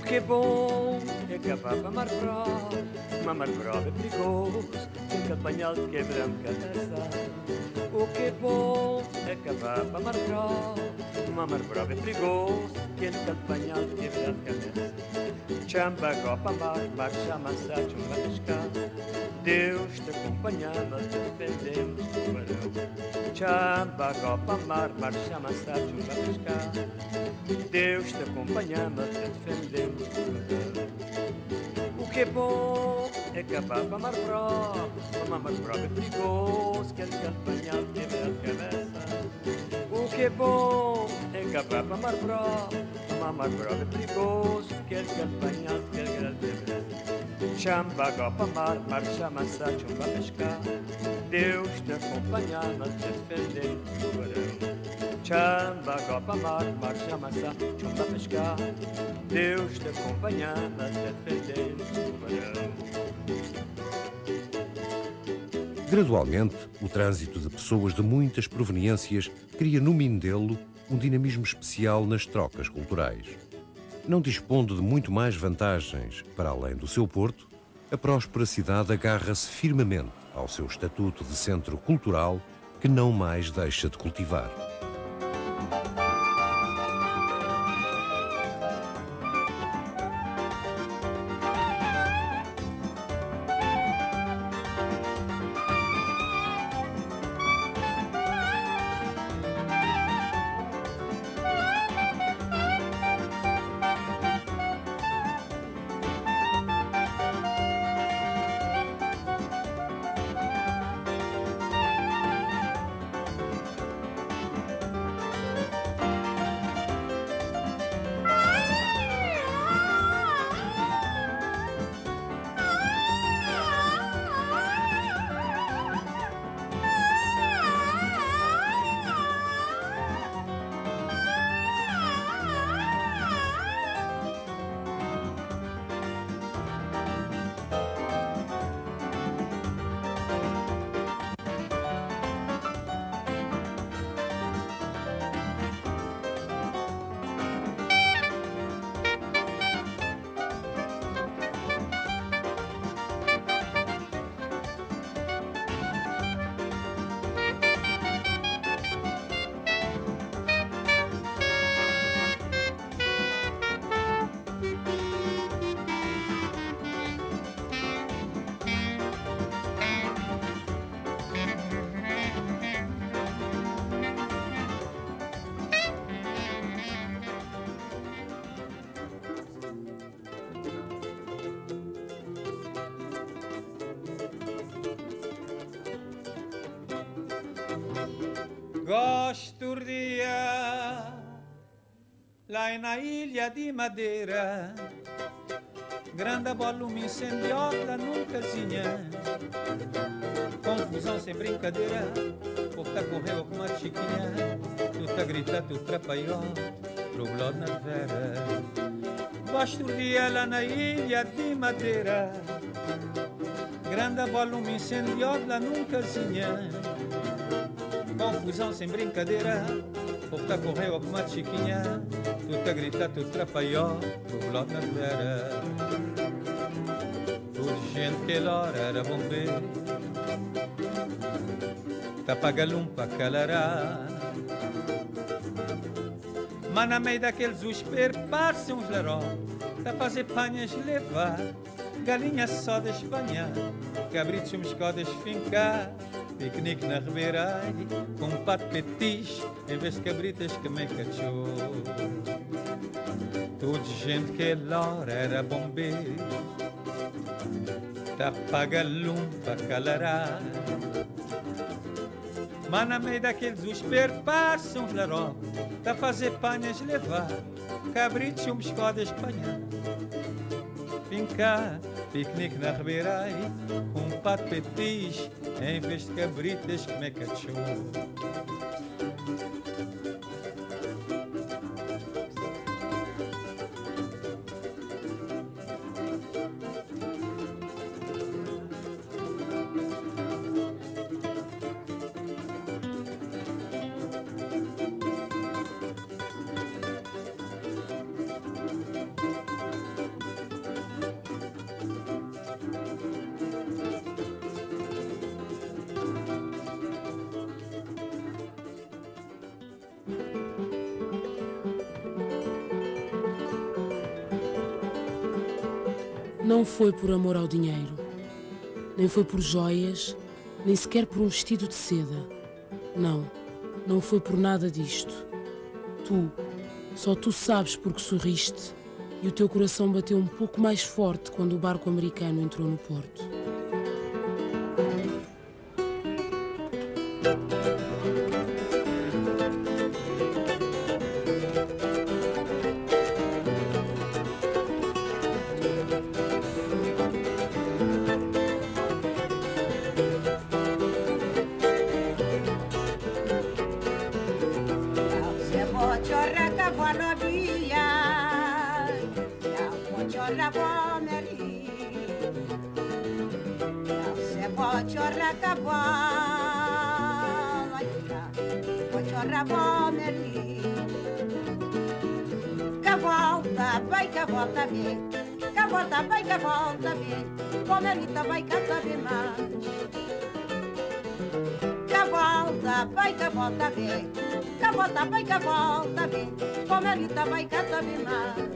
que é bom é acabar para mar bravo. Mamar bravo é perigoso, tem que apanhar de quebrar um cabeça. O que é bom é acabar para mar bravo. Mamar bravo é perigoso, tem que apanhar de quebrar um cabeça. Chamba, copa, mar, chama, sacho, uma pescar. Deus te acompanhava, te defendemos do tubarão. Chamba, copa, mar, chama, sacho, uma pescar. Deus te acompanhava, te defendemos do tubarão. O que é bom é acabar para mar bravo. Mamar bravo é perigoso, quer que apanhar, quebrar a cabeça. O que é bom é acabar para mar bravo. Mamar bravo é perigoso, quer que apanhar, quebrar a cabeça. Chamba, copa, mar, chama, sacho, uma pescar. Deus te acompanhava, te defendendo do tubarão. Chamba, copa, mar, chama, sacho, uma pescar. Deus te acompanhava, te defendendo do tubarão. Gradualmente, o trânsito de pessoas de muitas proveniências cria no Mindelo um dinamismo especial nas trocas culturais. Não dispondo de muito mais vantagens para além do seu porto, a próspera cidade agarra-se firmemente ao seu estatuto de centro cultural que não mais deixa de cultivar. Gosto de dia lá na ilha de Madeira, grande volume incendiosa num casinha, confusão sem brincadeira, porque tá correu com uma chiquinha, tu tá grita, tu trapaió, pro blog na vera. Gosto de dia lá na ilha de Madeira, grande volume incendiosa num casinha, confusão sem brincadeira, o que tá correu alguma chiquinha, tu tá grita, tu trapaió, pro blog na vera. Tudo gente que hora era bombeiro, tá pagalumpa calará, mas na meio daqueles usper passa uns laró, tá fazer panhas levar, galinha só de Espanha, cabritos moscodas fincar, piquenique na ribeira, com pato petis, em vez de cabritas que me cachou. Tudo gente que lá era bombeiro, tá pagalumpa calará, mas na meio daqueles usper passam os laró, tá fazer panhas levar, cabritos e um biscoito de Espanha, fincar, piquenique na ribeira, com pato petis, em vez de cabritas que me cachorro. Não foi por amor ao dinheiro, nem foi por joias, nem sequer por um vestido de seda. Não, não foi por nada disto. Só tu sabes porque sorriste e o teu coração bateu um pouco mais forte quando o barco americano entrou no porto. Pomerita vai cada vez mais. Que volta, vai que volta bem. Que volta, vai que volta bem. Pomerita vai cada vez mais.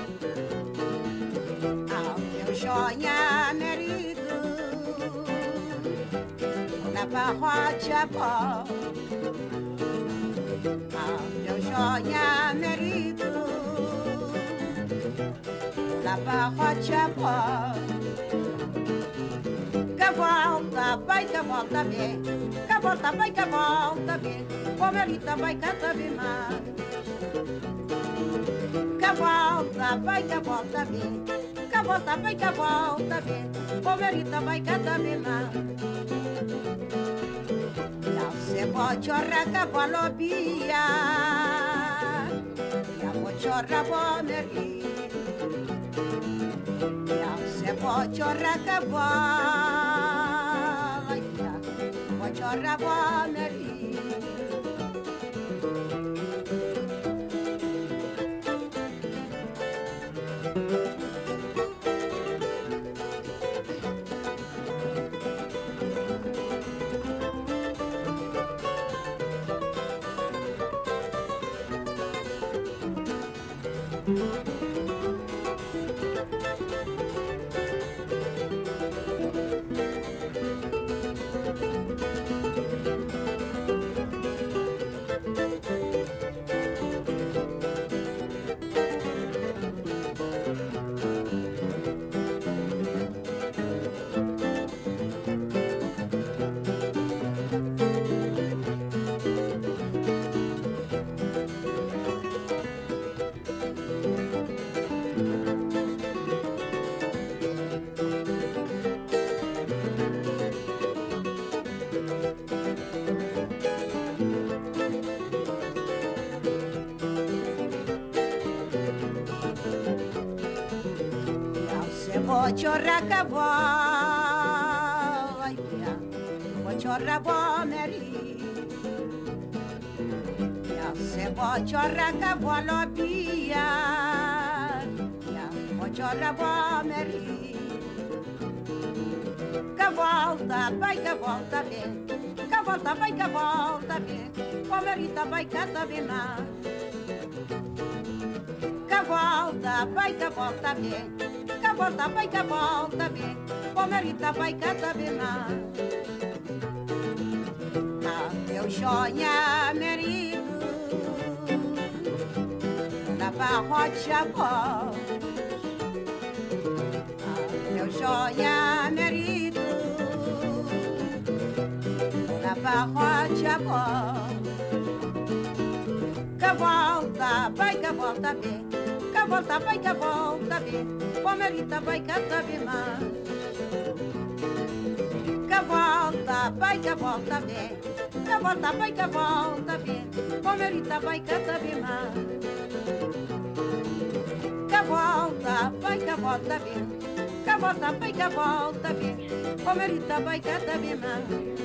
Ao teu joia marido, na barrocha bom. Ao teu joia marido, na barrocha bom. Que volta, vai que volta bem. Que volta, vai que volta bem. Pomerita vai cada vez mais. Que volta, vai que volta bem. Que volta, vai que volta bem. Pomerita vai cada vez mais. Não se bochorra cavalo bia. Ya bochorra bomeri. Não se bochorra cavalo. Bochorra bomeri. Bochorra cavalo, bochorra bomeri. Ya se bochorra cavalo bia, bochorra bomeri. Que volta, vai que volta bem. Que volta, vai que volta bem. Pomerita vai cada vez mais. Que volta, vai que volta bem. Que volta, vai que volta bem. Pomerita vai cada vez mais. Ah, meu joia marido, na barrocha bom. Ah, meu joia marido, na barrocha bom. Que volta, vai que volta bem. Que volta, vai que volta bem. Pomerita vai cada vez mais. Que volta, vai que volta bem. Que volta, vai que volta bem. Pomerita vai cada vez mais. Que volta, vai que volta bem. Que volta, vai que volta bem. Pomerita vai cada vez mais.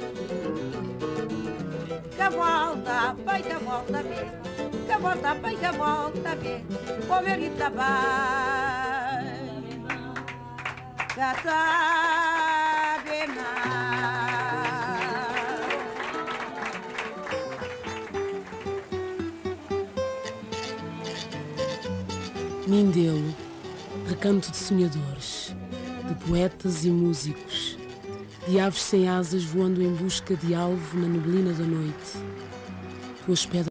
Que volta, vai que volta bem. Que volta, vai que volta bem. Pomerita vai cada vez mais. Mindelo, recanto de sonhadores, de poetas e músicos, de aves sem asas voando em busca de alvo na neblina da noite. Tuas pedras